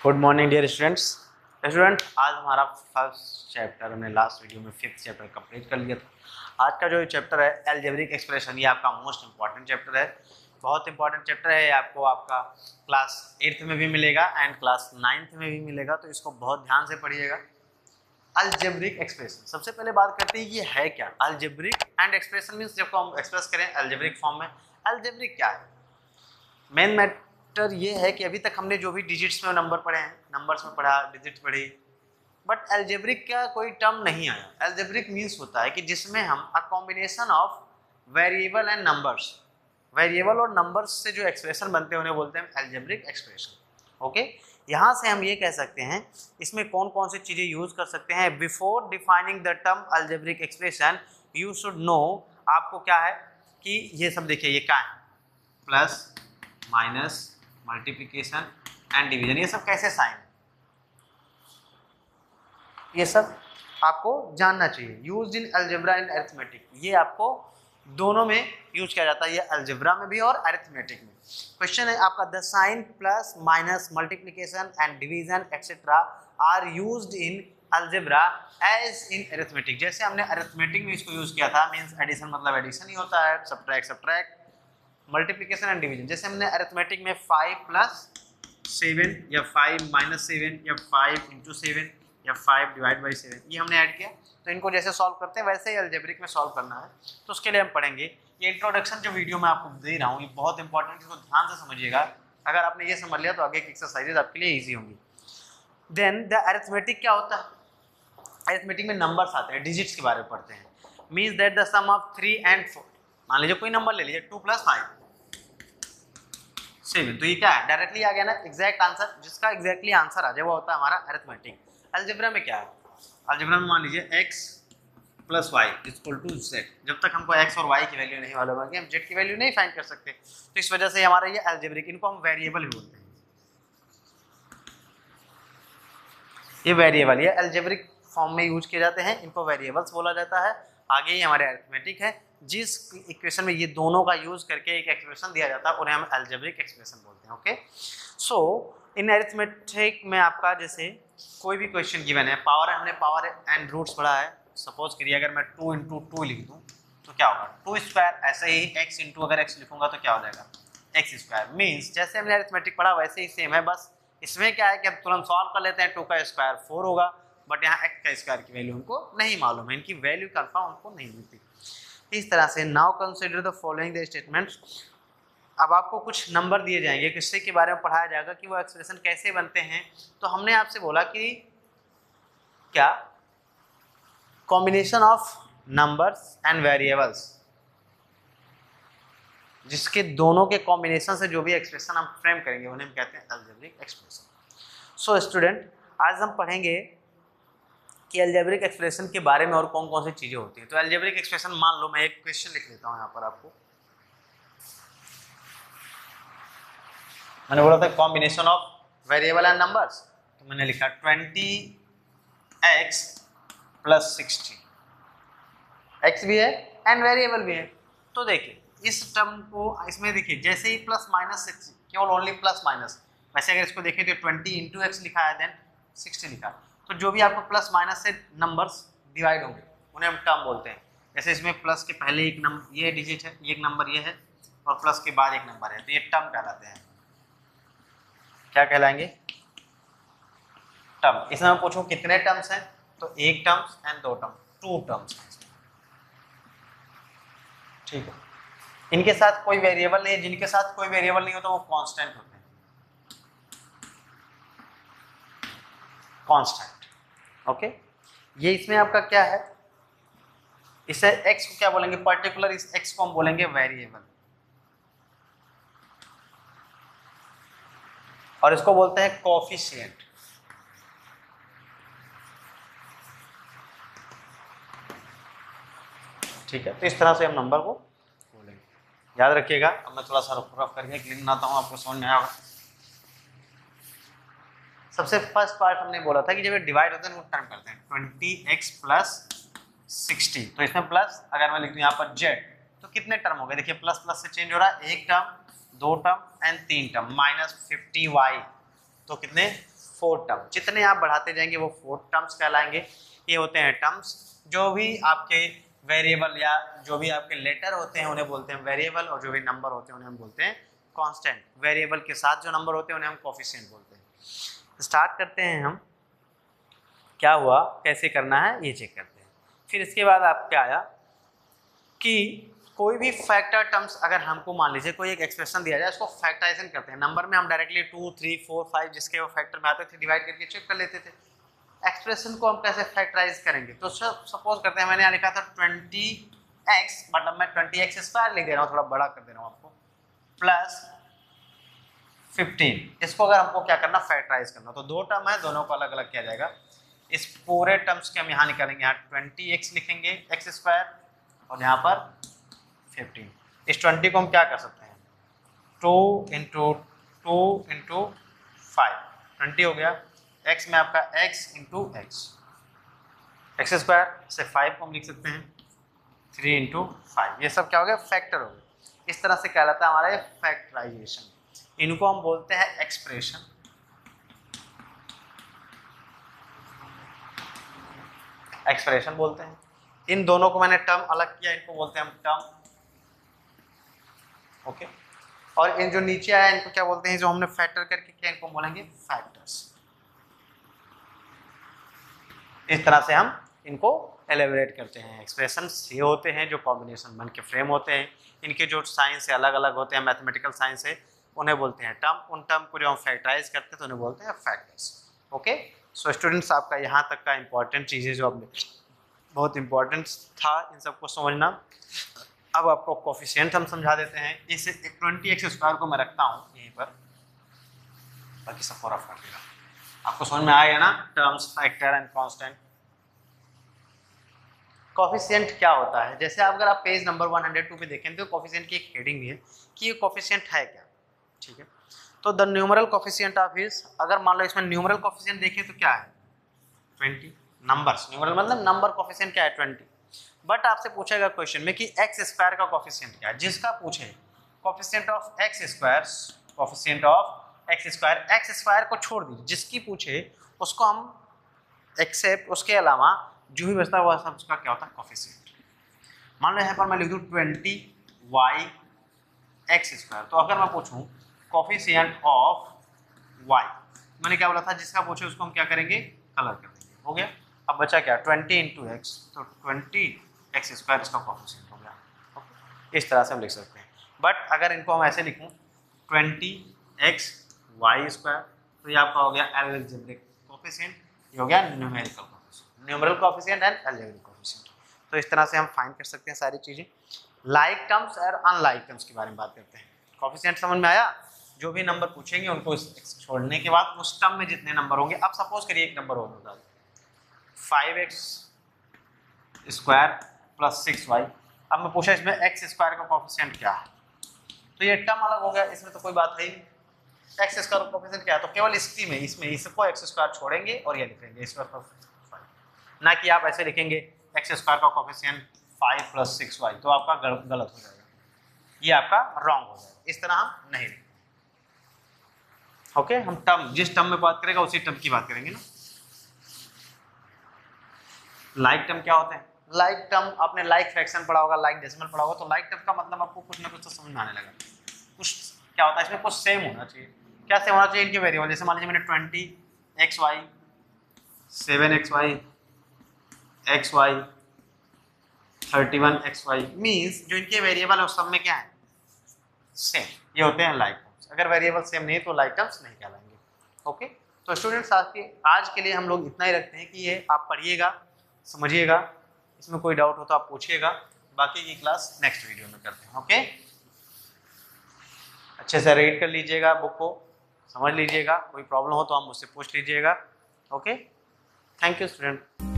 Good morning dear student. आज हमारा first chapter हमने लास्ट वीडियो में फिफ्थ चैप्टर कंप्लीट कर लिया था। आज का जो चैप्टर है अलजेब्रिक एक्सप्रेशन, ये आपका मोस्ट इंपॉर्टेंट चैप्टर है। बहुत इंपॉर्टेंट चैप्टर है, आपको आपका क्लास 8th में भी मिलेगा एंड क्लास 9th में भी मिलेगा, तो इसको बहुत ध्यान से पढ़िएगा। अलजेब्रिक एक्सप्रेशन, सबसे पहले बात करते हैं ये है क्या। अलजेब्रिक एंड एक्सप्रेशन मीन्स जब हम एक्सप्रेस करें अलजेब्रिक फॉर्म में, अलजेब्रिक क्या है। मेन मैटर ये है कि अभी तक हमने जो भी डिजिट्स में नंबर पढ़े हैं, नंबर्स में पढ़ा, डिजिट्स पढ़ी, बट अलजेब्रिक का कोई टर्म नहीं आया। अलजेब्रिक मीन्स होता है कि जिसमें हम a combination of variable and numbers, variable और नंबर्स से जो एक्सप्रेशन बनते हैं उन्हें बोलते हैं अलजेब्रिक एक्सप्रेशन। ओके, यहाँ से हम ये कह सकते हैं इसमें कौन कौन सी चीज़ें यूज कर सकते हैं। Before defining the term algebraic expression you should know, आपको क्या है कि ये सब देखिए, ये क्या है, plus minus multiplication and division, ये सब कैसे साइन, ये सब आपको जानना चाहिए। Used in algebra and arithmetic, ये आपको दोनों में यूज किया जाता है, ये अलजेब्रा में भी और अरिथमेटिक में। क्वेश्चन है आपका, the sign plus minus multiplication and division etcetera are used in algebra as in arithmetic. जैसे हमने अरिथमेटिक में इसको यूज किया था, मींस एडिशन मतलब एडिशन ही होता है, subtract subtract, multiplication and division जैसे हमने अरिथमेटिक में 5 + 7 या 5 - 7 या 5 × 7 या 5 / 7, ये हमने ऐड किया। तो इनको जैसे सॉल्व करते हैं वैसे ही अलजेब्रिक में सॉल्व करना है, तो उसके लिए हम पढ़ेंगे। ये इंट्रोडक्शन जो वीडियो मैं आपको दे रहा हूँ ये बहुत इंपॉर्टेंट, इसको ध्यान से समझिएगा। अगर आपने ये समझ लिया तो आगे की एक्सरसाइजेज आपके लिए ईजी होंगी। देन द अरिथमेटिक क्या होता है, अरिथमेटिक में नंबर्स आते हैं, डिजिट्स के बारे में पढ़ते हैं। Means that the sum of 3 and 4, मान लीजिए कोई नंबर ले लीजिए 2 + 5 7, तो ये क्या है, डायरेक्टली आ गया ना एग्जैक्ट आंसर। जिसका एग्जैक्टली आंसर आ जाए वो होता है हमारा अरिथमेटिक। अलजेब्रा में क्या है, अलजेब्रा में मान लीजिए x + y = z, जब तक हमको x और y की वैल्यू नहीं मालूम है कि हम z की वैल्यू नहीं फाइंड कर सकते, तो इस वजह से हमारा ये अलजेब्रिक, इनको हम वेरिएबल भी बोलते हैं। ये वेरिएबल, ये अलजेब्रिक फॉर्म में यूज किए जाते हैं, इनको वेरिएबल्स बोला जाता है। आगे ये हमारे अरिथमेटिक है, जिस इक्वेशन में ये दोनों का यूज करके एक एक्सप्रेशन दिया जाता है उन्हें हम अलजेब्रिक एक्सप्रेशन बोलते हैं। ओके, सो इन अरिथमेटिक में आपका जैसे कोई भी क्वेश्चन गिवन है, पावर है, हमने पावर एंड रूट्स पढ़ा है। सपोज करिए अगर मैं 2 × 2 लिख दूं तो क्या होगा, 2²। ऐसे ही x × अगर x लिखूंगा तो क्या हो जाएगा, x²। मीन्स जैसे हमने अरिथमेटिक पढ़ा वैसे ही सेम है, बस इसमें क्या है कि हम तुरंत सॉल्व कर लेते हैं। 2 का स्क्वायर 4 होगा, बट यहाँ x का स्क्वायर की वैल्यू हमको नहीं मालूम है, इनकी वैल्यू कंफर्म हमको नहीं मिलती। इस तरह से now consider the following the statements. अब आपको कुछ नंबर दिए जाएंगे, किससे के बारे में पढ़ाया जाएगा कि वो एक्सप्रेशन कैसे बनते हैं। तो हमने आपसे बोला कि क्या, combination of numbers and variables, जिसके दोनों के कॉम्बिनेशन से जो भी एक्सप्रेशन हम फ्रेम करेंगे उन्हें हम कहते हैं अलजेब्रिक एक्सप्रेशन। सो स्टूडेंट, आज हम पढ़ेंगे कि अलजेब्रिक एक्सप्रेशन के बारे में और कौन कौन सी चीजें होती हैं। तो अलजेब्रिक एक्सप्रेशन, मान लो मैं एक क्वेश्चन लिख लेता हूं यहाँ पर आपको। मैंने बोला था combination of variable and numbers, तो मैंने लिखा 20x + 60। x भी है एंड वेरिएबल भी है। तो देखिए इस टर्म को, इसमें देखिए जैसे ही प्लस माइनस, केवल ओनली प्लस माइनस, वैसे अगर इसको देखें तो 20 × x लिखा है, देन 60 लिखा, तो जो भी आपको प्लस माइनस से नंबर्स डिवाइड होंगे उन्हें हम टर्म बोलते हैं। जैसे इसमें प्लस के पहले एक नंबर, ये डिजिट है, एक नंबर ये है, और प्लस के बाद एक नंबर है, तो ये टर्म कहलाते हैं। क्या कहलाएंगे, टर्म। इसमें मैं पूछूं कितने टर्म्स हैं, तो एक टर्म्स एंड 2 टर्म, 2 टर्म्स हैं। ठीक है, इनके साथ कोई वेरिएबल नहीं है, जिनके साथ कोई वेरिएबल नहीं होता वो कांस्टेंट होते हैं, कांस्टेंट। ओके, ये इसमें आपका क्या है, इसे x को क्या बोलेंगे, पर्टिकुलर इस x को हम बोलेंगे वेरिएबल, और इसको बोलते हैं कोफिशिएंट। ठीक है, तो इस तरह से हम नंबर को बोलेंगे, याद रखिएगा। अब मैं थोड़ा सा रफ करके क्लियर बनाता हूँ, आपको समझ में आया होगा। सबसे फर्स्ट पार्ट हमने बोला था कि जब डिवाइड होते हैं वो टर्म करते हैं 20x + 60, तो इसमें प्लस अगर मैं लिख दूं यहाँ पर z, तो कितने टर्म हो गए, देखिए प्लस प्लस से चेंज हो रहा है, एक term, 2 term and 3 term, -50y, तो कितने 4 टर्म, जितने आप बढ़ाते जाएंगे वो 4 टर्म्स कहलाएंगे। ये होते हैं टर्म्स। जो भी आपके वेरिएबल या जो भी आपके लेटर होते हैं उन्हें बोलते हैं वेरिएबल, और जो भी नंबर होते हैं उन्हें हम बोलते हैं कांस्टेंट। वेरिएबल के साथ जो नंबर होते हैं उन्हें हम कोफिशिएंट बोलते हैं। स्टार्ट करते हैं हम, क्या हुआ कैसे करना है ये चेक करते हैं। फिर इसके बाद आप क्या आया कि कोई भी फैक्टर टर्म्स अगर हमको मान लीजिए कोई एक एक्सप्रेशन दिया जाए, उसको फैक्टराइजेशन करते हैं। नंबर में हम डायरेक्टली 2, 3, 4, 5 जिसके वो फैक्टर में आते थे डिवाइड करके चेक कर लेते थे। एक्सप्रेशन को हम कैसे फैक्टराइज करेंगे, तो सपोज करते हैं मैंने यहाँ लिखा था 20x, मतलब मैं 20x स्क्वायर लिख दे रहा हूँ, थोड़ा बड़ा कर दे रहा हूँ आपको, प्लस 15। इसको अगर हमको क्या करना फैक्टराइज करना, तो 2 टर्म है, दोनों को अलग अलग किया जाएगा। इस पूरे टर्म्स के हम यहाँ निकालेंगे, यहाँ 20x लिखेंगे एक्स स्क्वायर और यहाँ पर 15। इस 20 को हम क्या कर सकते हैं 2 इंटू 5, 20 हो गया। x में आपका x इंटू एक्स स्क्वायर से 5 को हम लिख सकते हैं 3 इंटू 5। ये सब क्या हो गया फैक्टर हो गया। इस तरह से कहलाता है हमारा ये फैक्टराइजेशन। इनको हम बोलते हैं एक्सप्रेशन। एक्सप्रेशन बोलते हैं। इन दोनों को मैंने टर्म अलग किया, इनको बोलते हैं हम टर्म। ओके, और इन जो नीचे आया इनको क्या बोलते हैं, जो हमने फैक्टर करके किया इनको बोलेंगे फैक्टर्स। इस तरह से हम इनको एलिब्रेट करते हैं। एक्सप्रेशंस ये होते हैं जो कॉम्बिनेशन बन के फ्रेम होते हैं। इनके जो साइंस है अलग अलग होते हैं, मैथमेटिकल साइंस है, उन्हें बोलते हैं टर्म। उन टर्म को जो हम फैक्टराइज करते हैं तो उन्हें बोलते हैं फैक्टर्स। ओके, सो स्टूडेंट्स आपका यहाँ तक का इंपॉर्टेंट चीज़ें जो आपने बहुत इंपॉर्टेंट था इन सबको समझना। अब आपको कोफिशिएंट हम समझा देते हैं। इसे 20x स्क्वायर को मैं रखता हूँ यहीं पर, बाकी सब पूरा फट गया। आपको समझ में आएगा ना terms, factor and constant. Coefficient क्या होता है, जैसे अगर आप पेज नंबर 102 पे देखें तो कोफिशिएंट की एक हेडिंग भी है कि ये कोफिशिएंट है क्या। ठीक है, तो the numeral coefficient of his, अगर मान लो इसमें न्यूमरल कोफिशिएंट देखें तो क्या है 20। नंबर्स, न्यूमरल मतलब नंबर, कोफिशिएंट क्या है 20। बट आपसे पूछेगा क्वेश्चन में कि एक्स स्क्वायर का कोफिशिएंट क्या है। जिसका पूछे coefficient of x square, coefficient of x square, x square को छोड़ दीजिए, जिसकी पूछे उसको हम एक्सेप्ट, उसके अलावा जो भी बचता है वह सब उसका क्या होता है कोफिशिएंट। मान लो यहाँ पर मैं लिख दूँ 20y एक्स स्क्वायर, तो अगर मैं पूछूं कोफिशिएंट ऑफ y, मैंने क्या बोला था जिसका पूछे उसको हम क्या करेंगे कलर कर देंगे। हो गया, अब बचा क्या 20 इंटू एक्स, तो 20x स्क्वायर इसका कोफिशिएंट हो गया। इस तरह से हम लिख सकते हैं। बट अगर इनको हम ऐसे लिखूं 20x y स्क्वायर, तो ये आपका हो गया अलजेब्रिक कोफिशिएंट, ये हो गया numerical coefficient, numeral coefficient and algebraic coefficient. तो इस तरह से हम फाइंड कर सकते हैं सारी चीज़ें। लाइक टर्म्स और अनलाइक टर्म्स के बारे में बात करते हैं। कोफिशिएंट समझ में आया, जो भी नंबर पूछेंगे उनको छोड़ने के बाद उस टर्म में जितने नंबर होंगे, अब सपोज करिए एक नंबर और बता 5x स्क्वायर प्लस 6y। अब मैं पूछा इसमें x स्क्वायर का कोफिशिएंट क्या है, तो ये टर्म अलग हो गया, इसमें तो कोई बात है ही। x स्क्वायर का कोफिशिएंट क्या है, तो केवल इसी में, इसमें इसको x स्क्वायर छोड़ेंगे और ये लिखेंगे स्क्वायर प्लस 5, ना कि आप ऐसे लिखेंगे x स्क्वायर का कोफिशिएंट 5 प्लस 6y, तो आपका गलत हो जाएगा, ये आपका रॉन्ग हो जाएगा। इस तरह हम नहीं लिखेंगे। ओके, हम टर्म जिस टर्म में बात करेगा उसी टर्म की बात करेंगे ना। लाइक टर्म क्या होते हैं, लाइक टर्म आपने लाइक फ्रैक्शन पढ़ा होगा, लाइक डेसिमल पढ़ा होगा, तो लाइक टर्म का मतलब आपको कुछ ना कुछ तो समझ में आने लगा। कुछ क्या होता है इसमें, कुछ सेम होना चाहिए। क्या सेम होना चाहिए, इनके वेरिएबल। जैसे मान लीजिए मैंने 20xy 7xy xy 31xy, means जो इनके वेरिएबल है उस सब में क्या है सेम, ये होते हैं लाइक टर्म्स। अगर वेरिएबल सेम नहीं तो लाइक टर्म्स नहीं कहलाएंगे। ओके, तो स्टूडेंट्स आज के लिए हम लोग इतना ही रखते हैं कि ये आप पढ़िएगा, समझिएगा, इसमें कोई डाउट हो तो आप पूछिएगा। बाकी की क्लास नेक्स्ट वीडियो में करते हैं। ओके, अच्छे से रीड कर लीजिएगा, बुक को समझ लीजिएगा, कोई प्रॉब्लम हो तो आप मुझसे पूछ लीजिएगा। Okay, thank you student.